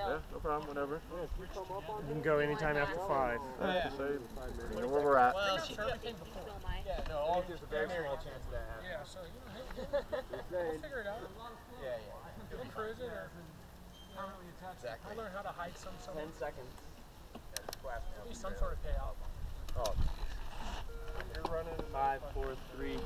Yeah, no problem, whenever. You can go anytime after 5. Yeah. You know where we're at. Well, Shirley came before. Yeah, no, all there's a very small chance of that happening. Yeah, so, we'll figure it out. Yeah. We'll cruise it or exactly. We'll learn how to hike some 10 seconds. There'll be some sort of payout. Oh. You're running 5, 4, 3.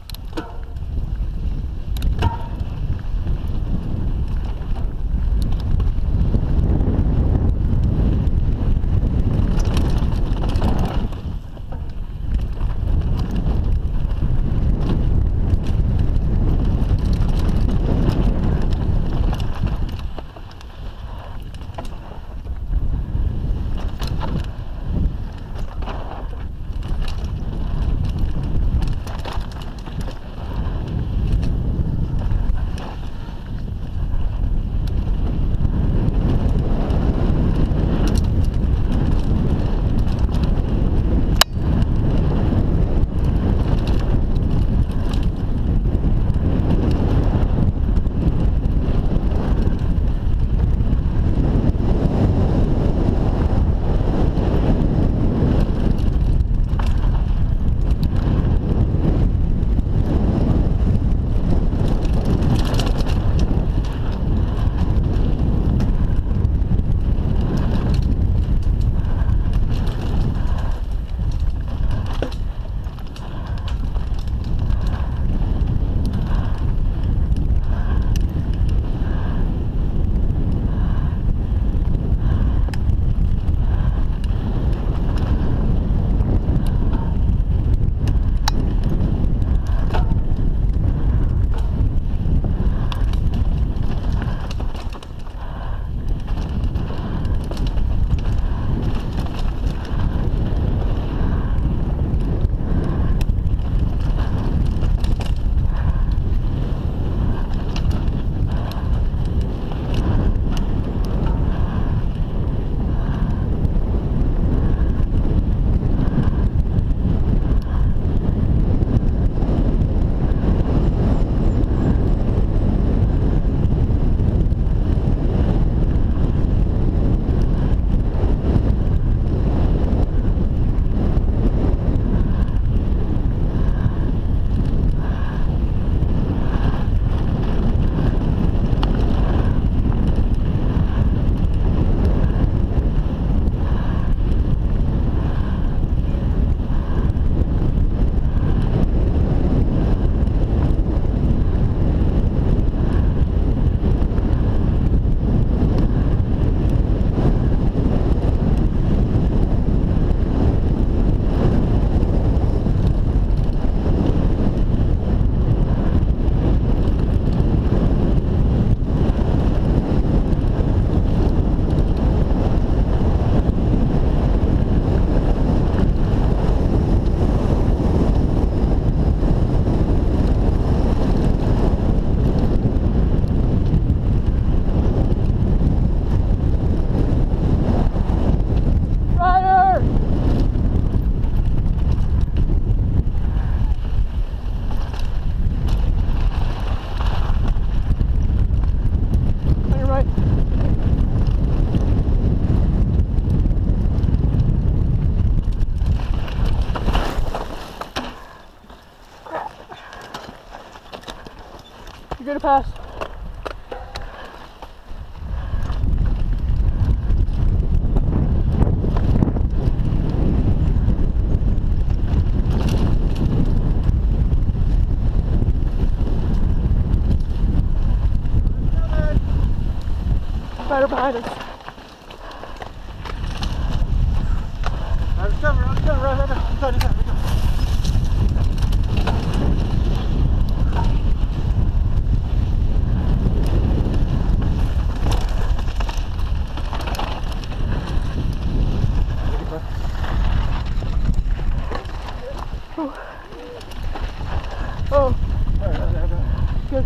You're gonna pass. Better behind us. Let's go, right. Oh, good.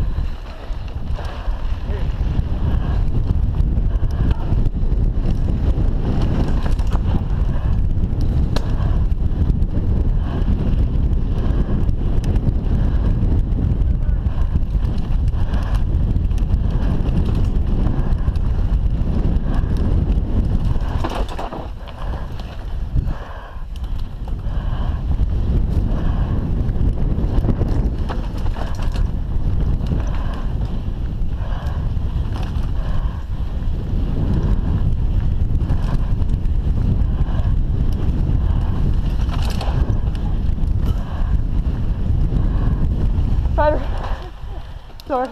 Spider. Sorry.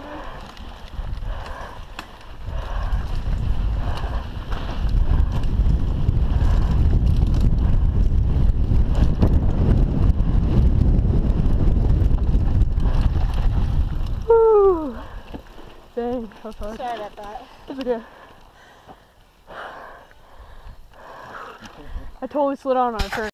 Woo! Dang, that was hard. Sorry about that. It's okay. I totally slid on a turn.